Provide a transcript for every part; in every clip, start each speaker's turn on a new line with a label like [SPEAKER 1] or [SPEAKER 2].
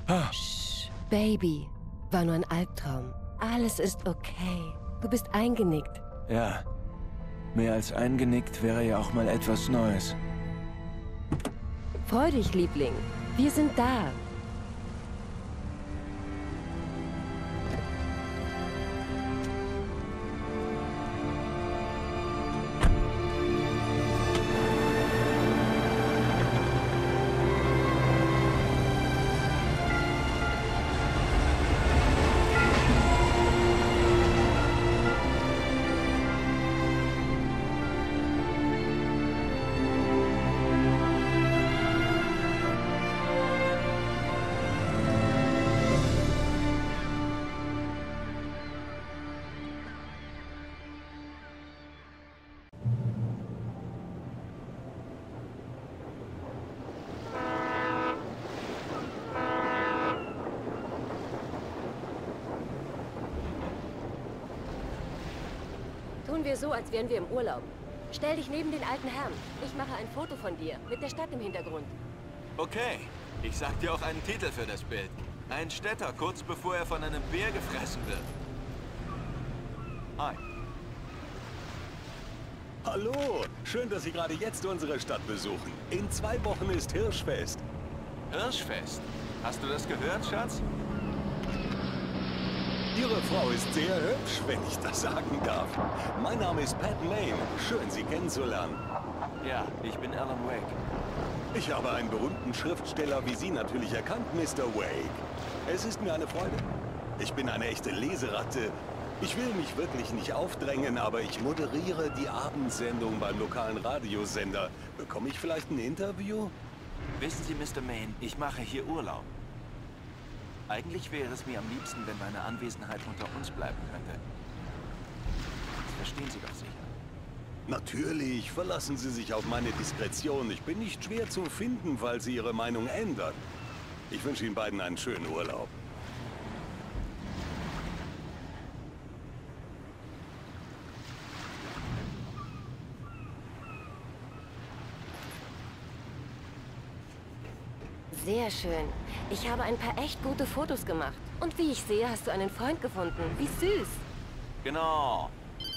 [SPEAKER 1] Shh, Baby. War nur ein Albtraum. Alles ist okay. Du bist eingenickt.
[SPEAKER 2] Ja. Mehr als eingenickt wäre ja auch mal etwas Neues.
[SPEAKER 1] Freu dich, Liebling. Wir sind da. Tun wir so, als wären wir im Urlaub. Stell dich neben den alten Herrn. Ich mache ein Foto von dir, mit der Stadt im Hintergrund.
[SPEAKER 3] Okay, ich sag dir auch einen Titel für das Bild. Ein Städter, kurz bevor er von einem Bär gefressen wird. Hi.
[SPEAKER 4] Hallo, schön, dass Sie gerade jetzt unsere Stadt besuchen. In 2 Wochen ist Hirschfest.
[SPEAKER 3] Hirschfest. Hast du das gehört, Schatz?
[SPEAKER 4] Ihre Frau ist sehr hübsch, wenn ich das sagen darf. Mein Name ist Pat Maine. Schön, Sie kennenzulernen.
[SPEAKER 3] Ja, ich bin Alan Wake.
[SPEAKER 4] Ich habe einen berühmten Schriftsteller wie Sie natürlich erkannt, Mr. Wake. Es ist mir eine Freude. Ich bin eine echte Leseratte. Ich will mich wirklich nicht aufdrängen, aber ich moderiere die Abendsendung beim lokalen Radiosender. Bekomme ich vielleicht ein Interview?
[SPEAKER 3] Wissen Sie, Mr. Maine, ich mache hier Urlaub. Eigentlich wäre es mir am liebsten, wenn meine Anwesenheit unter uns bleiben könnte. Das verstehen Sie doch sicher.
[SPEAKER 4] Natürlich, verlassen Sie sich auf meine Diskretion. Ich bin nicht schwer zu finden, falls Sie Ihre Meinung ändern. Ich wünsche Ihnen beiden einen schönen Urlaub.
[SPEAKER 1] Sehr schön. Ich habe ein paar echt gute Fotos gemacht. Und wie ich sehe, hast du einen Freund gefunden. Wie süß.
[SPEAKER 3] Genau.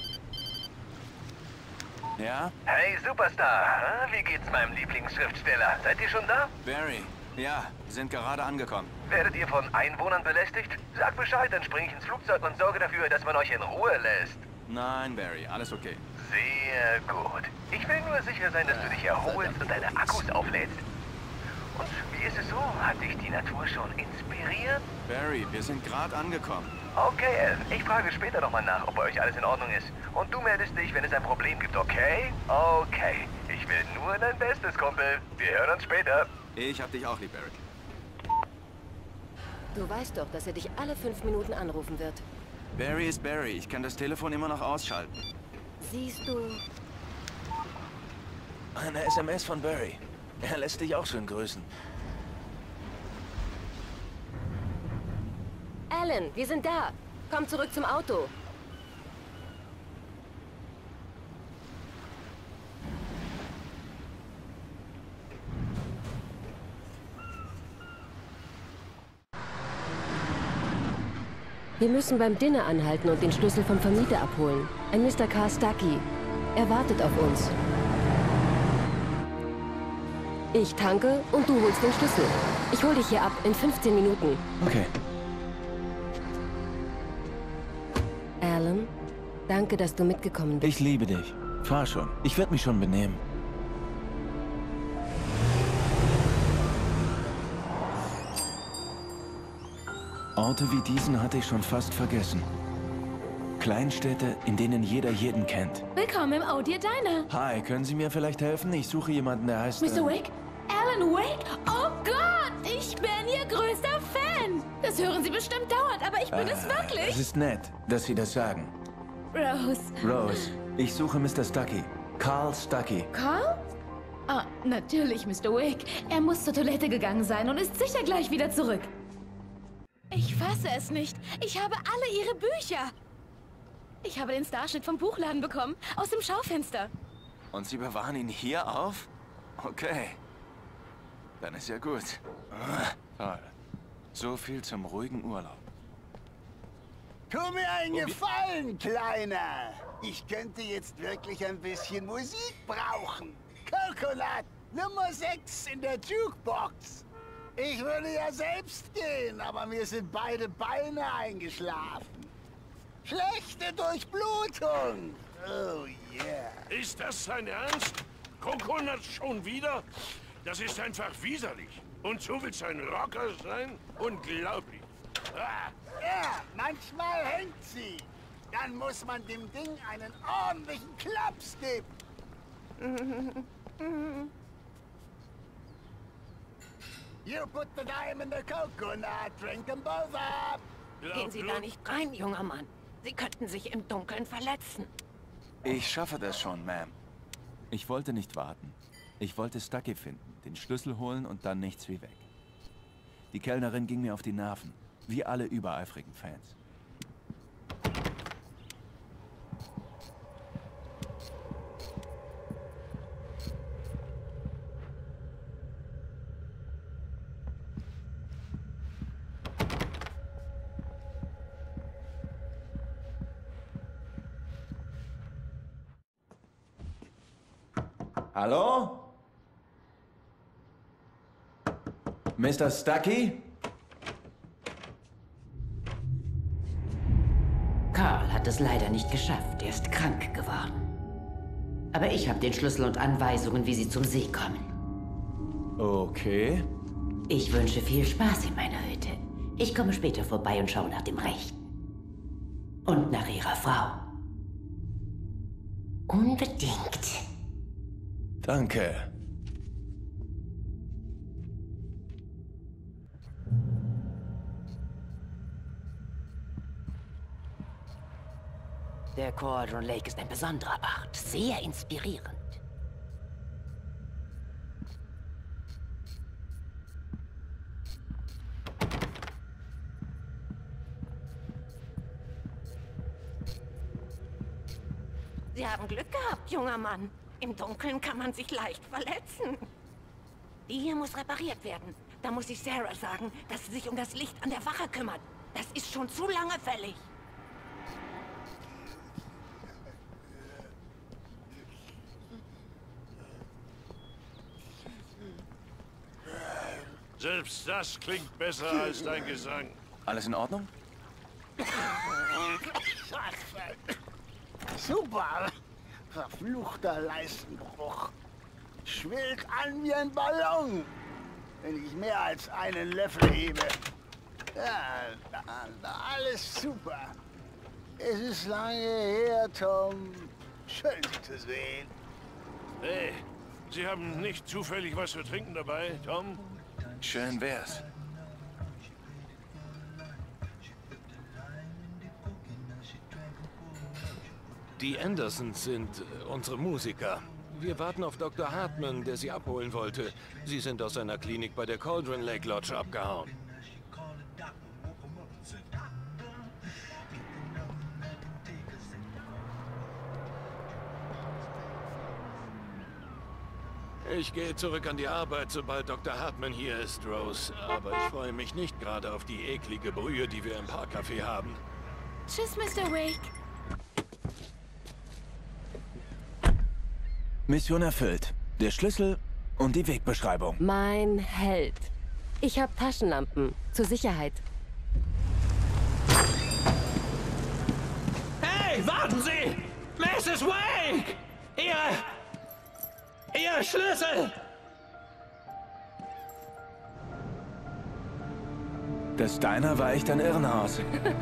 [SPEAKER 3] Ja?
[SPEAKER 5] Hey Superstar, wie geht's meinem Lieblingsschriftsteller? Seid ihr schon da?
[SPEAKER 3] Barry. Ja, sind gerade angekommen.
[SPEAKER 5] Werdet ihr von Einwohnern belästigt? Sag Bescheid, dann springe ich ins Flugzeug und sorge dafür, dass man euch in Ruhe lässt.
[SPEAKER 3] Nein, Barry, alles okay.
[SPEAKER 5] Sehr gut. Ich will nur sicher sein, dass du dich erholst und deine Akkus auflädst. Und wie ist es so? Hat dich die Natur schon inspiriert?
[SPEAKER 3] Barry, wir sind gerade angekommen.
[SPEAKER 5] Okay, Elf. Ich frage später nochmal nach, ob bei euch alles in Ordnung ist. Und du meldest dich, wenn es ein Problem gibt, okay? Okay. Ich will nur dein Bestes, Kumpel. Wir hören uns später.
[SPEAKER 3] Ich hab dich auch lieb, Barry.
[SPEAKER 1] Du weißt doch, dass er dich alle 5 Minuten anrufen wird.
[SPEAKER 3] Barry ist Barry. Ich kann das Telefon immer noch ausschalten.
[SPEAKER 1] Siehst du...
[SPEAKER 2] Eine SMS von Barry. Er lässt dich auch schön grüßen.
[SPEAKER 1] Alan, wir sind da. Komm zurück zum Auto. Wir müssen beim Dinner anhalten und den Schlüssel vom Vermieter abholen. Ein Mr. Carl Stuckey. Er wartet auf uns. Ich tanke und du holst den Schlüssel. Ich hol dich hier ab in 15 Minuten.
[SPEAKER 2] Okay.
[SPEAKER 1] Alan, danke, dass du mitgekommen bist.
[SPEAKER 2] Ich liebe dich. Fahr schon. Ich werde mich schon benehmen. Orte wie diesen hatte ich schon fast vergessen. Kleinstädte, in denen jeder jeden kennt.
[SPEAKER 6] Willkommen im Audio Diner.
[SPEAKER 2] Hi, können Sie mir vielleicht helfen? Ich suche jemanden, der heißt...
[SPEAKER 6] Mr. Wake? Alan Wake? Oh Gott, ich bin Ihr größter Fan. Das hören Sie bestimmt dauernd, aber ich bin es wirklich.
[SPEAKER 2] Es ist nett, dass Sie das sagen.
[SPEAKER 6] Rose.
[SPEAKER 2] Rose, ich suche Mr. Stuckey. Carl Stuckey.
[SPEAKER 6] Carl? Ah, natürlich, Mr. Wake. Er muss zur Toilette gegangen sein und ist sicher gleich wieder zurück. Ich fasse es nicht. Ich habe alle Ihre Bücher. Ich habe den Starschnitt vom Buchladen bekommen, aus dem Schaufenster.
[SPEAKER 3] Und Sie bewahren ihn hier auf? Okay. Dann ist ja gut. Toll. So viel zum ruhigen Urlaub.
[SPEAKER 7] Tu mir einen Gefallen, Kleiner. Ich könnte jetzt wirklich ein bisschen Musik brauchen. Coconut, Nummer 6 in der Jukebox. Ich würde ja selbst gehen, aber mir sind beide Beine eingeschlafen. Schlechte Durchblutung. Oh yeah.
[SPEAKER 8] Ist das sein Ernst? Coconut schon wieder? Das ist einfach widerlich. Und so willst du ein Rocker sein? Unglaublich. Ah.
[SPEAKER 7] Ja, manchmal hängt sie. Dann muss man dem Ding einen ordentlichen Klaps geben. You put the dime in the coconut, drink them both up.
[SPEAKER 9] Gehen Sie da nicht rein, junger Mann. Sie könnten sich im Dunkeln verletzen.
[SPEAKER 3] Ich schaffe das schon, Ma'am. Ich wollte nicht warten. Ich wollte Stucky finden, den Schlüssel holen und dann nichts wie weg. Die Kellnerin ging mir auf die Nerven, wie alle übereifrigen Fans. Hallo? Mr. Stucky?
[SPEAKER 9] Carl hat es leider nicht geschafft. Er ist krank geworden. Aber ich habe den Schlüssel und Anweisungen, wie Sie zum See kommen.
[SPEAKER 3] Okay.
[SPEAKER 9] Ich wünsche viel Spaß in meiner Hütte. Ich komme später vorbei und schaue nach dem Rechten. Und nach Ihrer Frau. Unbedingt.
[SPEAKER 3] Danke.
[SPEAKER 9] Der Cauldron Lake ist ein besonderer Ort, sehr inspirierend. Sie haben Glück gehabt, junger Mann. Im Dunkeln kann man sich leicht verletzen. Die hier muss repariert werden. Da muss ich Sarah sagen, dass sie sich um das Licht an der Wache kümmert. Das ist schon zu lange fällig.
[SPEAKER 8] Selbst das klingt besser als dein Gesang.
[SPEAKER 3] Alles in Ordnung?
[SPEAKER 7] Super. Verfluchter Leistenbruch. Schwillt an wie ein Ballon, wenn ich mehr als einen Löffel hebe. Ja, alles super. Es ist lange her, Tom. Schön, Sie zu sehen.
[SPEAKER 8] Hey, Sie haben nicht zufällig was zu trinken dabei, Tom?
[SPEAKER 3] Schön wär's.
[SPEAKER 10] Die Andersons sind unsere Musiker. Wir warten auf Dr. Hartman, der sie abholen wollte. Sie sind aus seiner Klinik bei der Cauldron Lake Lodge abgehauen. Ich gehe zurück an die Arbeit, sobald Dr. Hartman hier ist, Rose. Aber ich freue mich nicht gerade auf die eklige Brühe, die wir im Parkcafé haben.
[SPEAKER 6] Tschüss, Mr. Wake.
[SPEAKER 2] Mission erfüllt. Der Schlüssel und die Wegbeschreibung.
[SPEAKER 1] Mein Held. Ich habe Taschenlampen. Zur Sicherheit.
[SPEAKER 11] Hey, warten Sie! Mrs. Wake! Ihr Schlüssel!
[SPEAKER 2] Das Diner war echt ein Irrenhaus.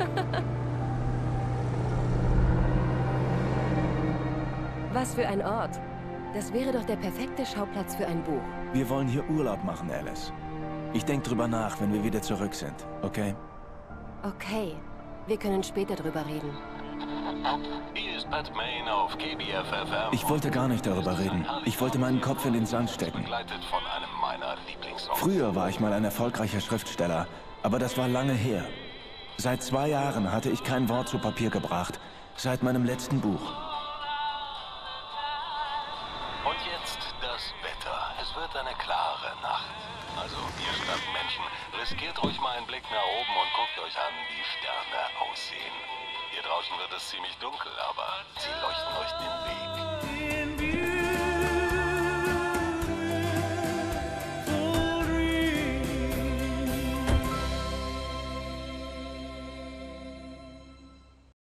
[SPEAKER 1] Was für ein Ort. Das wäre doch der perfekte Schauplatz für ein Buch.
[SPEAKER 2] Wir wollen hier Urlaub machen, Alice. Ich denke drüber nach, wenn wir wieder zurück sind, okay?
[SPEAKER 1] Okay. Wir können später drüber reden.
[SPEAKER 12] Hier ist Pat Main auf KBFFM.
[SPEAKER 2] Ich wollte gar nicht darüber reden. Ich wollte meinen Kopf in den Sand stecken.
[SPEAKER 12] Begleitet von einem meiner Lieblingssongs.
[SPEAKER 2] Früher war ich mal ein erfolgreicher Schriftsteller, aber das war lange her. Seit 2 Jahren hatte ich kein Wort zu Papier gebracht. Seit meinem letzten Buch.
[SPEAKER 12] Und jetzt das das Wetter. Es wird eine klare Nacht. Also, ihr Stadtmenschen, riskiert ruhig mal einen Blick nach oben und guckt euch an, wie Sterne aussehen. Hier draußen wird es ziemlich dunkel, aber sie leuchten